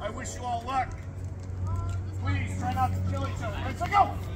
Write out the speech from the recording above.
I wish you all luck. Please try not to kill each other. Let's go!